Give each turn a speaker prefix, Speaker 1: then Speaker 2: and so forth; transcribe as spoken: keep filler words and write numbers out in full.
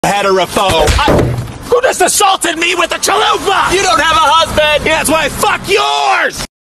Speaker 1: Heterophobe. I, who just assaulted me with a chalupa? You don't have a husband. Yeah, that's why I fuck you.